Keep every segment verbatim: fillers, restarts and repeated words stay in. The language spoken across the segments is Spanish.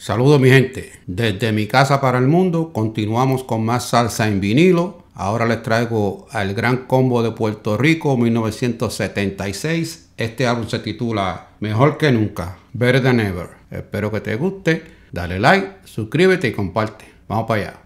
Saludos mi gente, desde mi casa para el mundo continuamos con más salsa en vinilo. Ahora les traigo al Gran Combo de Puerto Rico mil novecientos setenta y seis. Este álbum se titula Mejor que Nunca, Better Than Ever. Espero que te guste, dale like, suscríbete y comparte. Vamos para allá.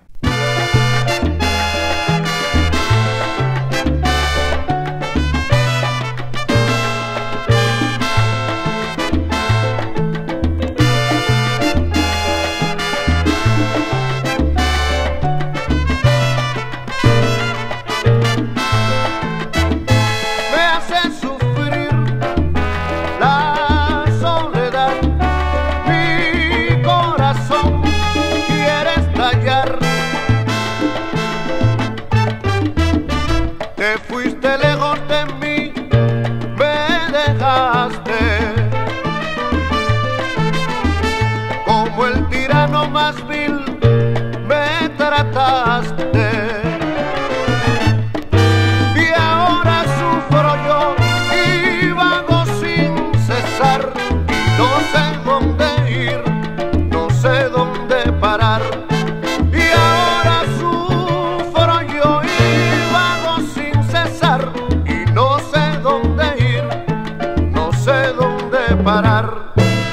Te fuiste lejos de mí, me dejaste como el tirano más vil, me trataste. Y ahora sufro yo y vago sin cesar, y no sé dónde ir, no sé dónde parar. Parar.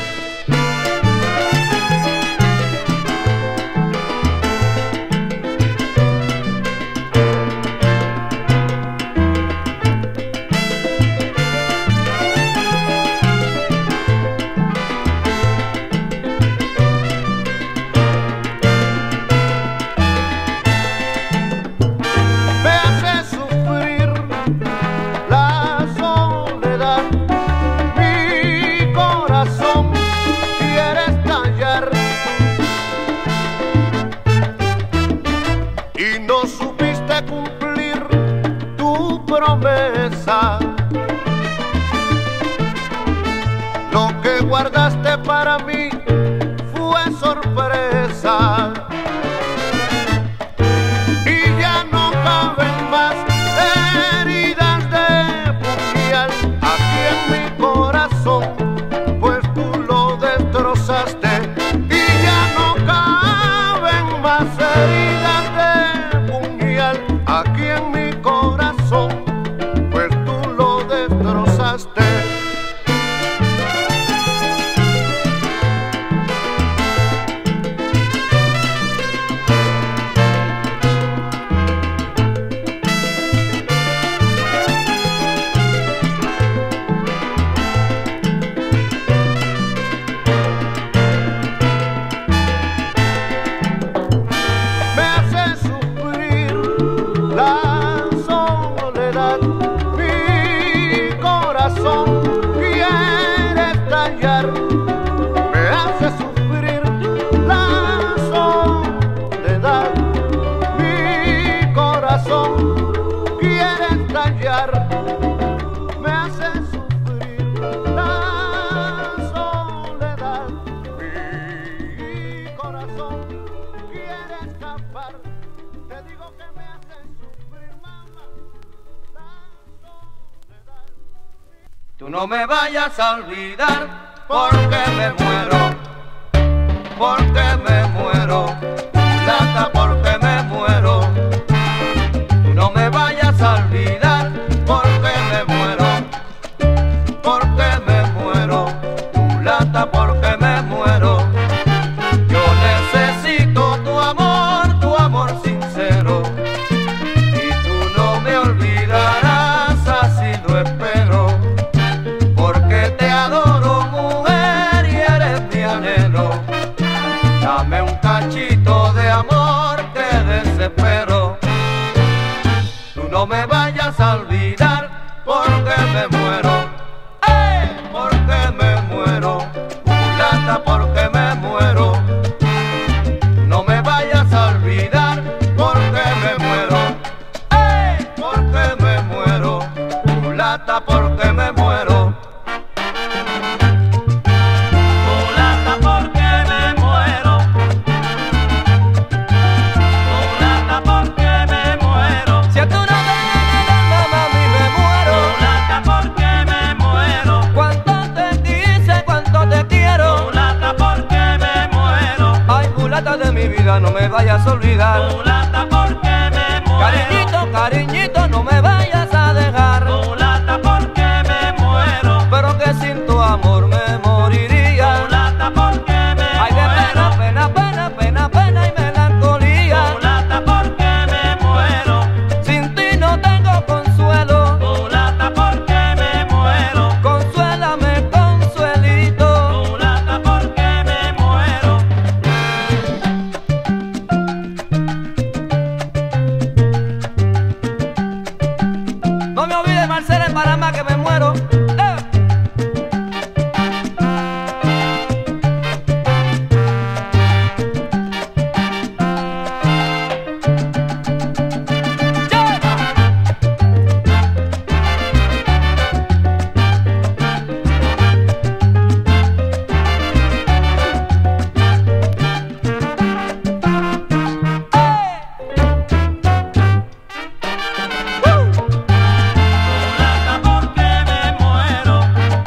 Me hace sufrir la soledad, mi corazón quiere estallar, y no supiste cumplir tu promesa. Lo que guardaste para mí fue sorpresa, y ya no caben más heridas de puñal aquí en mi corazón, pues tú lo destrozaste. Y ya no caben más heridas de puñal aquí en mi corazón, pues tú lo destrozaste. La soledad, mi corazón quiere estallar, me hace sufrir. La soledad, mi corazón quiere estallar, me hace sufrir. La soledad, mi corazón quiere escapar. Te digo que me hace sufrir, mamá, la soledad. Tú no me vayas a olvidar, porque me muero, porque me muero, mulata, porque me muero. Tú no me vayas a olvidar, porque me muero, porque me muero, mulata, porque me muero. Yo necesito tu amor, tu amor sincero, y tú no me olvidarás, así lo espero, porque te adoro, mujer, y eres mi anhelo. Dame un cachito de amor que desespero. Tú no me vayas a olvidar, porque me muero, ¡eh! Porque me muero, mulata, porque me muero. No me vayas a olvidar, porque me muero, ¡eh! Porque me muero, mulata, porque me muero. Mulata, porque me muero. mulata de mi vida, no me vayas a olvidar. Mulata, porque me muero. Cariñito, cariñito, no me vayas a dejar. Mulata, porque me muero. Pero que sin tu amor me moriría. Mulata, porque me Ay, de muero. pena, pena, pena, pena, pena y melancolía. Mulata, porque me muero. Sin ti no tengo consuelo. Mulata, porque me muero. Consuélame, consuelito. Mulata, porque me muero. No me olvides, Marcela, en Panamá, que me muero. ¡Eh! Mulata, porque me muero.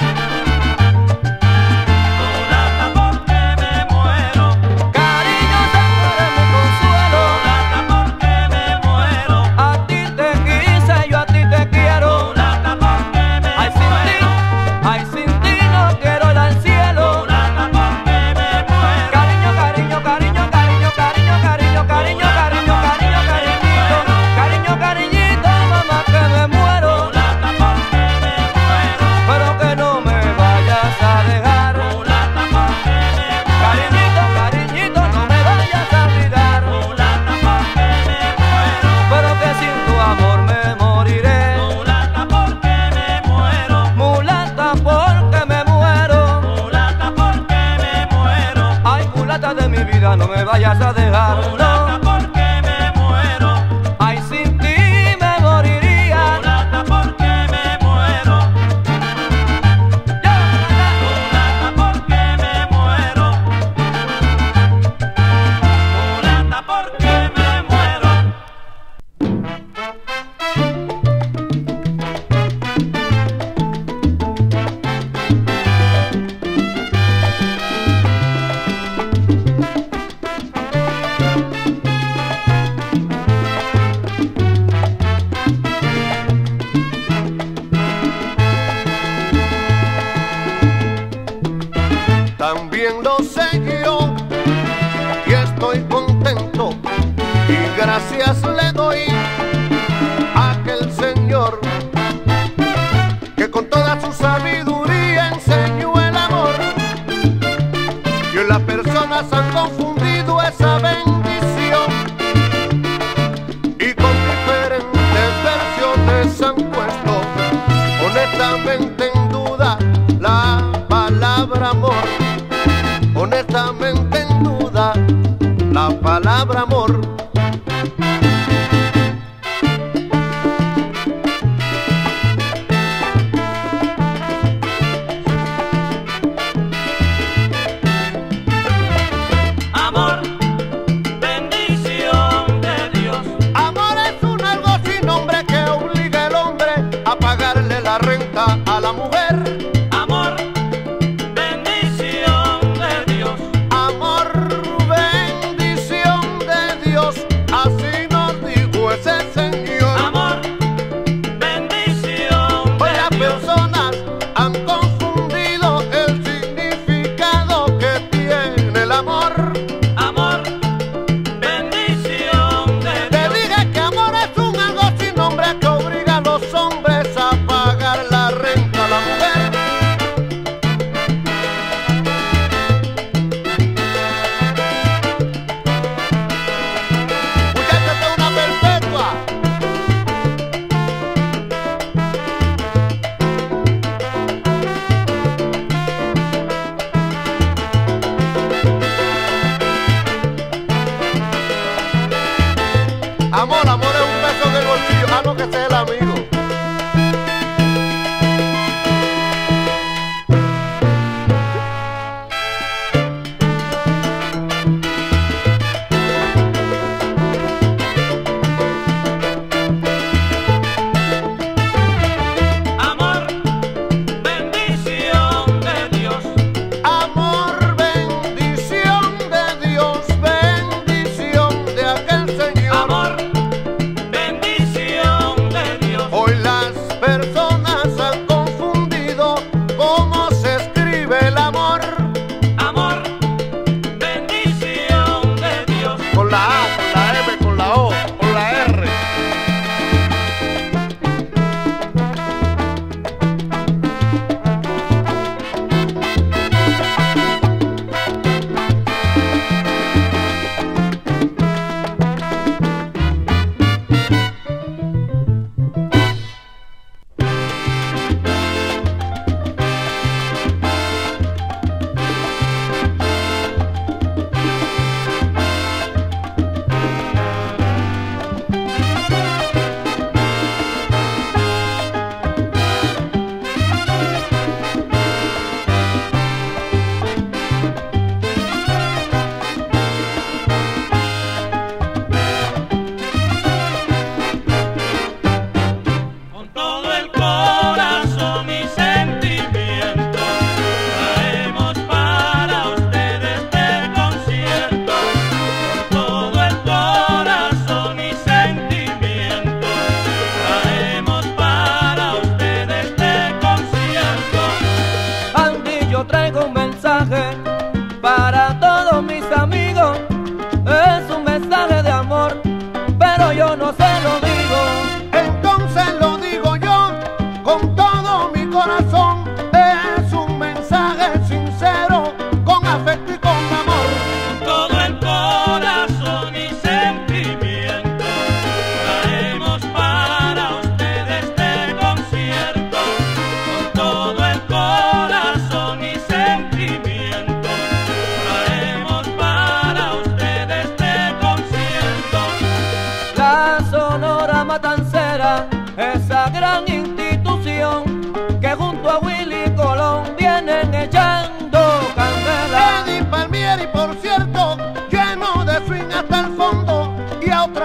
Mulata, porque me muero. Cariño, te muere mi consuelo. Mulata, porque me muero. A ti te quise, yo a ti te quiero. Mulata, porque me Ay, sin ti, muero. ay, sin ti no quiero ir al cielo. Mulata, porque me muero. Cariño, cariño, cariño, cariño, cariño, cariño, cariño, cariño, cariño, cariñito. Cariño, cariñito, mamá, que me muero. Mulata, porque me muero. Pero que no me vayas a dejar. Mulata, porque me muero. Cariñito, cariñito, no me vayas a olvidar. Mulata, porque me muero. Pero que sin tu amor me moriré. Mulata, porque me muero. Mulata, porque me muero. Mulata, porque me muero. Ay, mulata de mi vida, no me vayas a dejar. Mulata, No. porque me muero. Ay, sin ti me moriría. Mulata, porque me muero. Ya, Mulata, porque me muero. Mulata, porque me muero. También lo sé yo y estoy contento y gracias le doy a aquel Señor que con toda su sabiduría enseñó el amor y hoy las personas han confundido esa bendición y con diferentes versiones han puesto honestamente en duda la palabra amor. Honestamente en duda la palabra amor. Amor, bendición de Dios. Amor es un algo sin nombre que obliga al hombre a pagarle la renta a la mujer. Amor, bendición de Dios. Amor, bendición de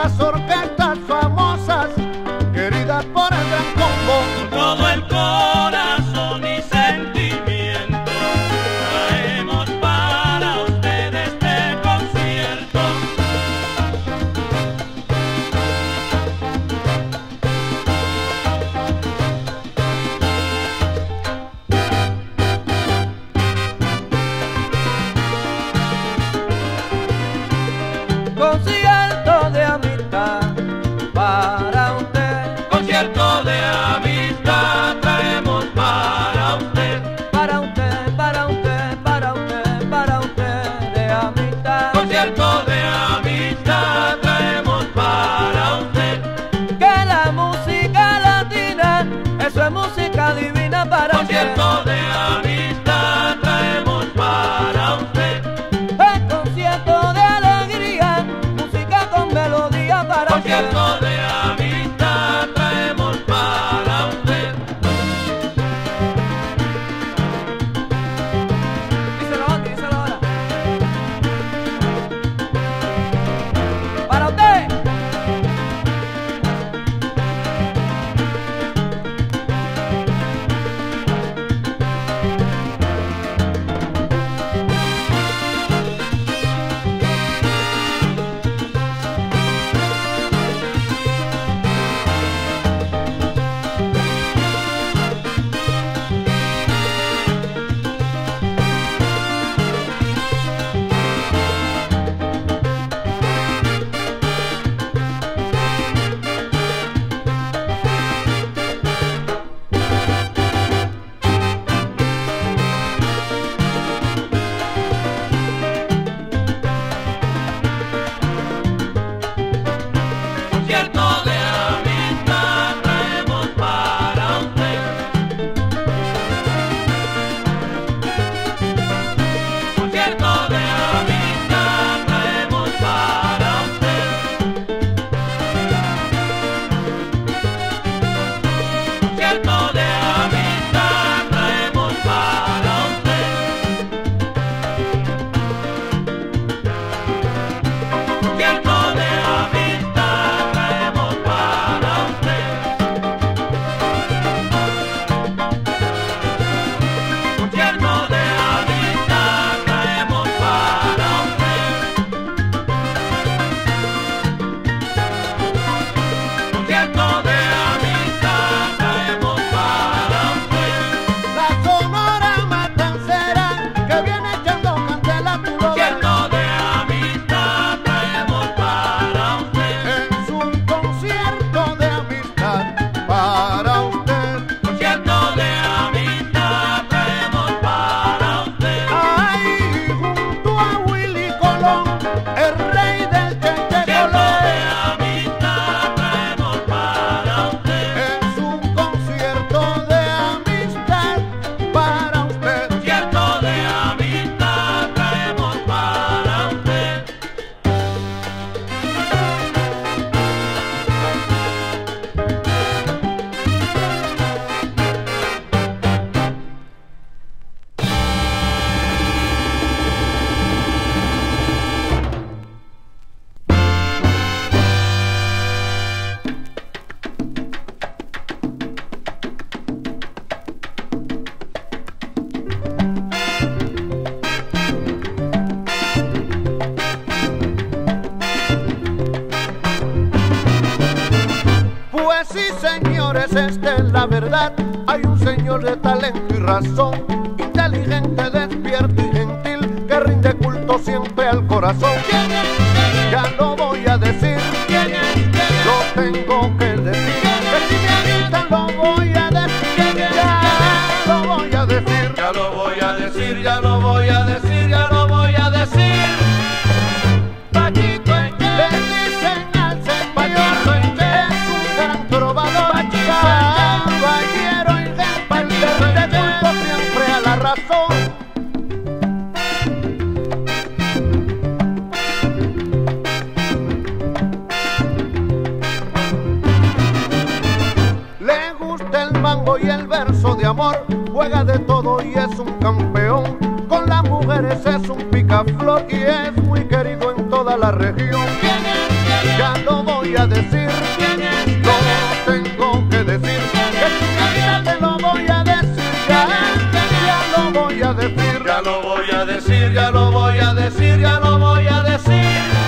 las orquestas famosas, queridas por el gran combo. Con todo el corazón y sentimiento traemos para ustedes este concierto. Concierto de amistad para usted. Concierto de amistad traemos para usted. Para usted, para usted, para usted, para usted de amistad. Concierto de amistad traemos para usted. Que la música latina, eso es música divina para Concierto usted. de amistad traemos para usted. El concierto de alegría, música con melodía para Concierto usted. de amistad traemos para usted. Díselo, Andy, díselo ahora. Para usted. Concierto de amistad traemos para usted. Concierto de amistad traemos para usted. Concierto de amistad traemos para usted. Concierto de amistad traemos para usted. Concierto de amistad traemos para usted. Concierto de amistad traemos para usted. La sonora matancera que viene echando candela a tu hogar. Concierto de amistad traemos para usted. Es un concierto de amistad para usted. Concierto de amistad traemos para usted. Ay, junto a Willy Colón, el rey del Concierto de chechecolé. amistad traemos para usted. Es un concierto de amistad para usted. Concierto de amistad traemos para usted. Pues sí, señores, esta es la verdad. Hay un señor de talento y razón, inteligente, despierto y gentil, que rinde culto siempre al corazón. ¿Quién es? Ya lo voy a decir. ¿Quién es? Lo tengo que decir. Que si me avientan lo voy a decir. Ya lo voy a decir. Ya lo voy a decir, ya lo voy a decir, ya lo voy a decir. Paquito Eche, le dicen al señor, es un gran trovador, caballero y gentil, de culto siempre a la razón. Le gusta el mango y el verso de amor, juega de todo y es un campeón. Con las mujeres es un picaflor y es muy querido en toda la región. Ya lo voy voy a decir, lo tengo que decir, que chiquita te lo voy a decir, ya, ya lo voy a decir, Ya lo voy a decir, ya lo voy a decir, ya lo voy a decir.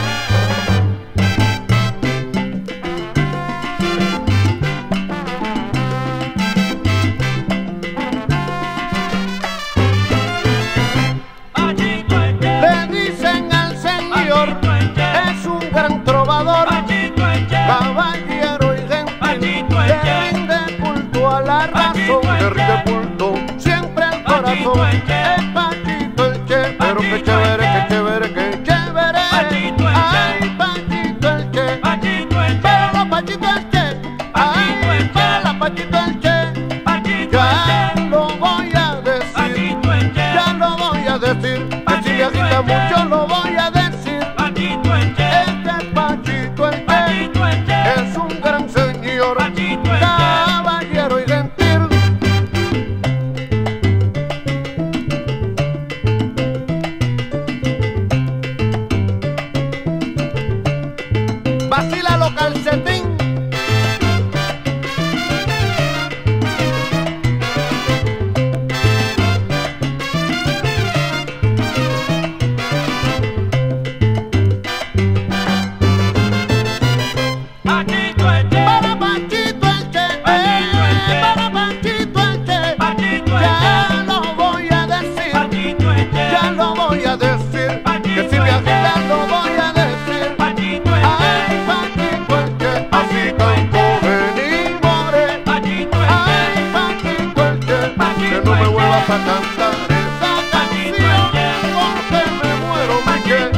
le dicen al señor, es un gran trovador, caballero y gentil, que rinde culto a la razón, que rinde culto siempre al corazón, es Pachito el Che, pero que chévere, que chévere, que chévere, ay Pachito el Che, pero la Pachito el Che, ay para la Pachito el Che, ya lo voy a decir, ya lo voy a decir, que si me agita mucho lo voy a decir. Este Pachito el Che es un gran señor, caballero y gentil. Vacila lo calcetín. Para Pachito el Che, eh, para Pachito el Che, ya lo voy a decir, ya lo voy a decir, que si me agita lo voy a decir. Ay, Pachito el Che, así canto vení more. Ay, Pachito el Che, que no me vuelvas a cantar esa canción, porque me muero, me quedo.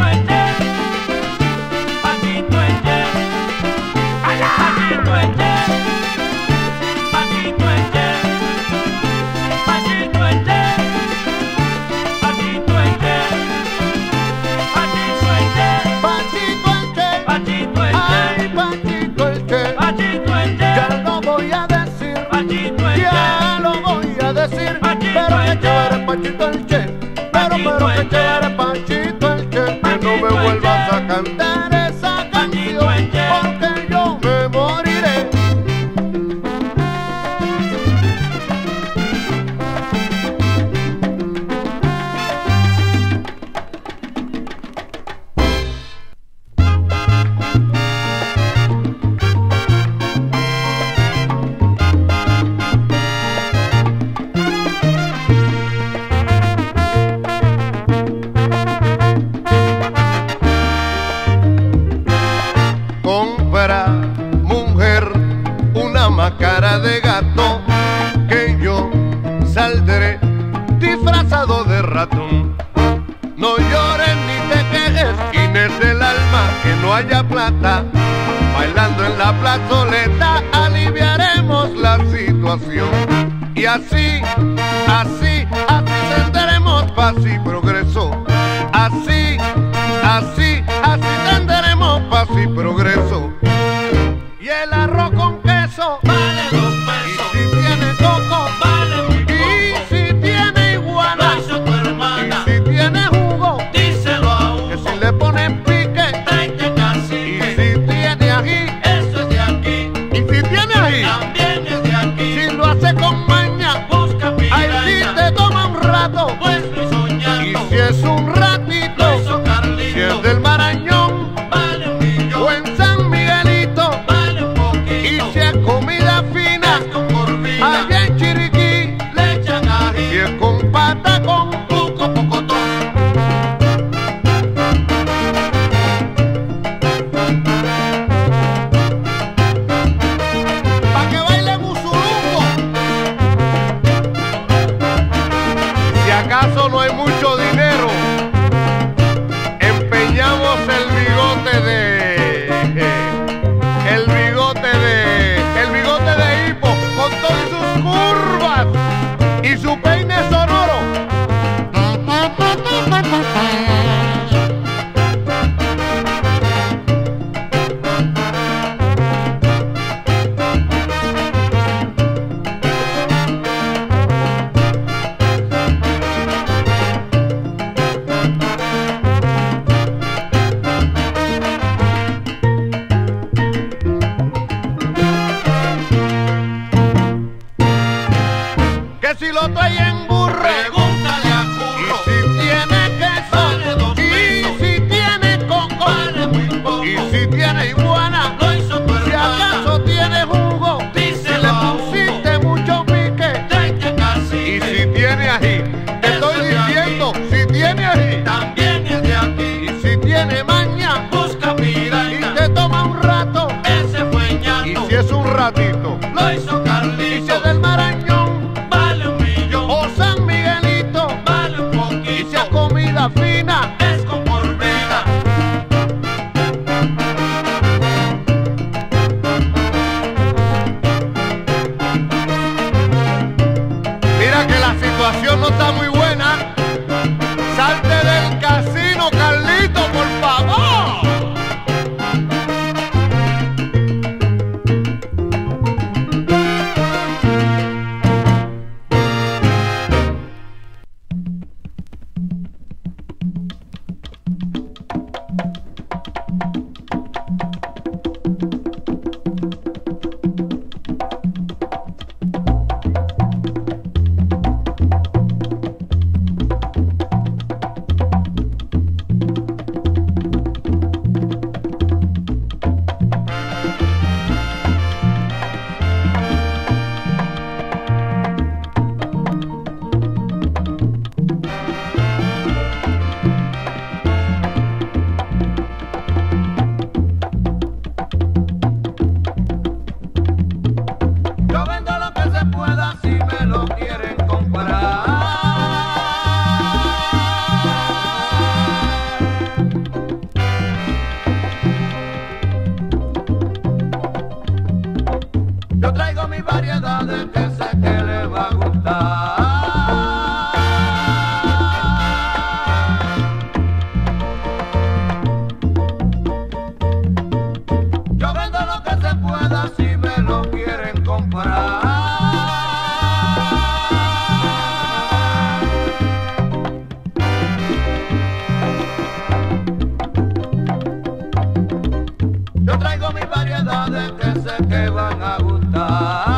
Pachito el Che, ay Pachito el Che, ya lo voy a decir, ya lo voy a decir, pero que chévere Pachito el Che, pero pero que chévere Pachito el Che, que no me vuelvas a cantar esa canción, porque yo me moriré. Compra, mujer, una máscara de gato, que yo saldré disfrazado de ratón. No llores ni te quejes, Inés del alma, que no haya plata. Bailando en la plazoleta aliviaremos la situación. Y así, así, así tendremos paz y progreso. Así, así, así tendremos paz y progreso. Y el arroz con queso Vale dos y pesos, si tiene coco vale muy y poco. si tiene iguana Lo hizo tu hermana, y si tiene jugo, díselo a que uno. si le ponen pique Treinta y caciques, si tiene ají eso es de aquí, y si tiene ají, también es de aquí. si lo hace con maña, Busca ahí sí piraña, te toma un rato. pues lo hizo Y ñato, si es un lo ratito, hizo si Carlito, es del Marañón vale un millón, o en San Miguelito, vale un y poquito, si es comida fina, esto por vida, allá en Chiriquí, le echan si ají, es con pata con poco pocotón. lo trae en burro. Pregúntale a Y Curro. si tiene queso, Vale dos y pesos. si tiene coco, Vale muy poco. y si tiene iguana, Lo hizo tu si hermana. acaso tiene jugo, si Díselo le a Hugo. pusiste mucho pique, Tráete y cacique. si tiene ají, te estoy Ese de diciendo, aquí. si tiene ají, También es de y aquí. si tiene maña, Busca y piraña. te toma un rato, Ese fue y ñato. si es un ratito, Lo hizo y si Carlito. es del Marañón Vale un millón. o San Miguelito, Vale un y poquito. si es comida fina, Es con por vida. mira que la situación no está muy buena. Salte del casino, Carlito, por favor. Yo vendo lo que se pueda si me lo quieren comprar. Yo traigo mis variedades que sé que le va a gustar. Yo vendo lo que se pueda si me lo quieren comprar. Yo traigo mis variedades que sé que van a gustar.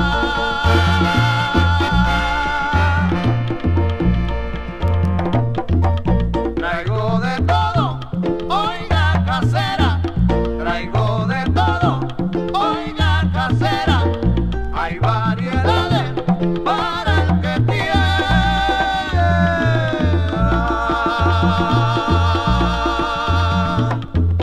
Traigo de todo, oiga casera. Traigo de todo, oiga casera. Hay variedades para el que quiera.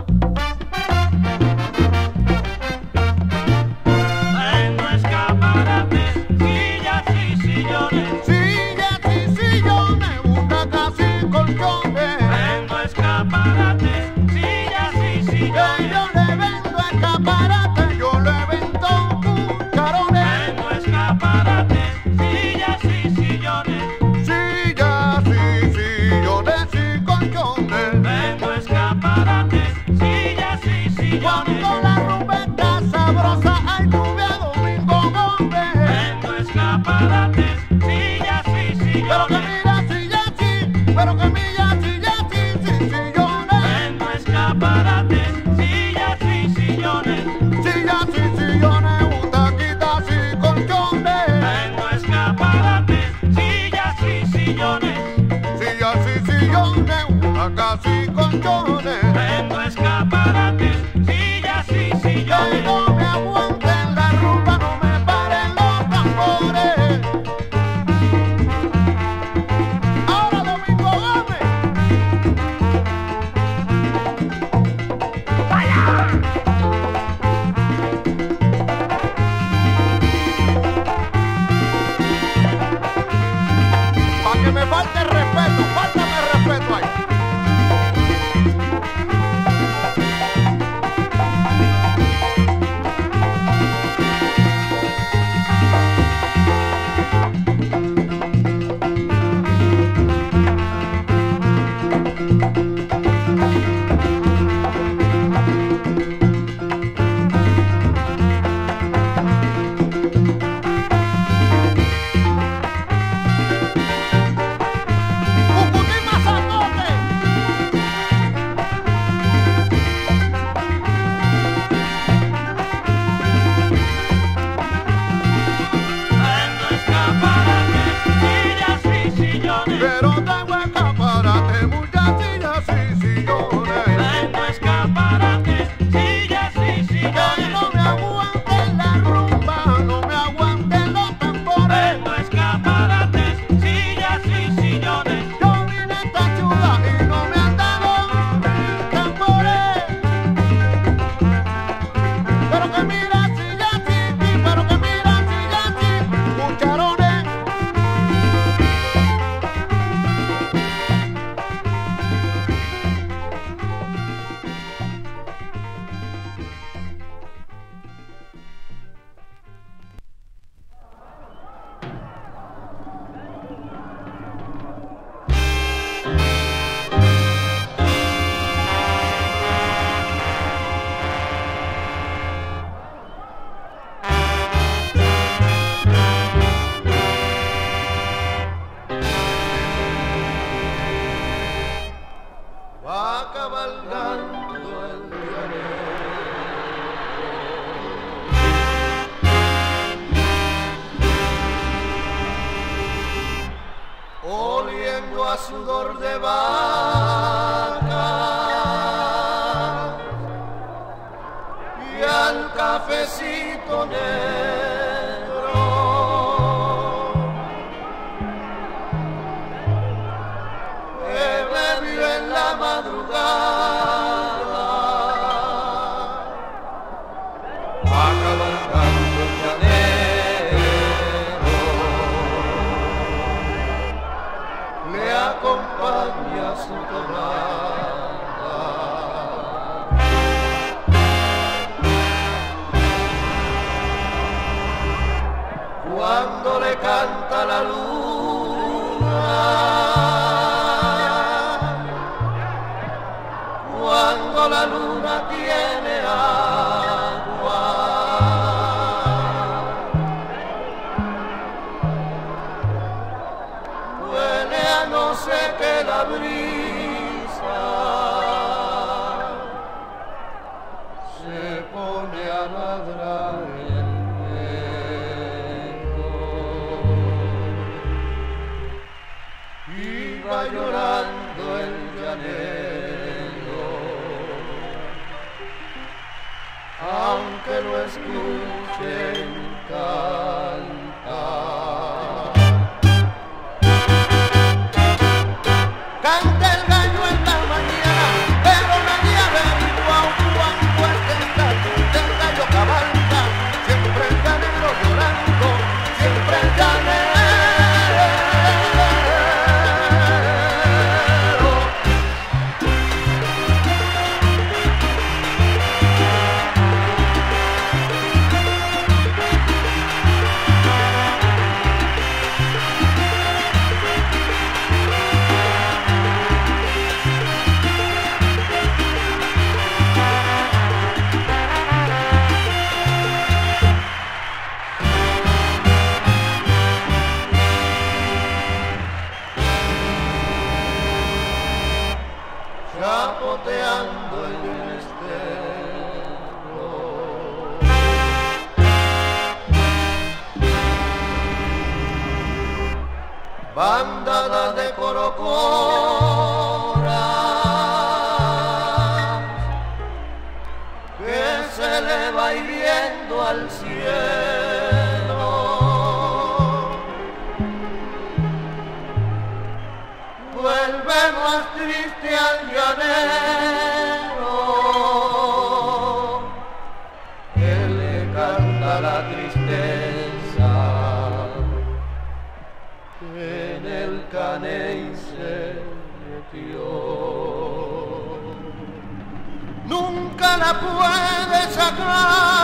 Tengo escaparates, sillas y sillones. Sillas y sillones, butacas y colchones. Tengo escaparates, sillas y Que sillones. yo le vendo escaparate, yo le vendo cucharones. Tengo escaparates, sillas y sillones. Sillas y sillones y colchones. Tengo escaparates, sillas y sillones. Cuando la rumba está sabrosa, hay lluvia Domingo Gómez. Tengo escaparates, sillas y Pero que sillones. mira sillas y, pero que mira sillas y sin sillones. Tengo escaparates, sillas y sillones. Sillas y sillones, butaquitas y colchones. Tengo escaparates, sillas y sillones. Sillas y sillones, butacas y colchones. Tengo escaparates, sillas y Que sillones. no me aguanten la rumba, no me paren los tambores. Ahora Domingo Gómez. Pa' que me falte respeto, fáltame respeto ahí. cabalgando el llanero, oliendo a sudor de vaca y al cafecito negro, que bebió en la madrugada, va cabalgando el llanero, le acompaña su tomada. Cuando le canta la luna, cuando la luna tiene agua, huele a no sé qué la brisa, se pone a ladrar el va llorando el llanero, aunque lo escuchen cantar. Canta el gallo en la mañana, pero nadie averigua cuánto es el canto del gallo cabalga, siempre el llanero llorando, siempre el llanero. Chapoteando en el estero, bandadas de corocoras que se le va hiriendo al cielo, vuelve más triste al llanero, que le canta la tristeza, que en el caney se metió. Nunca la puede sacar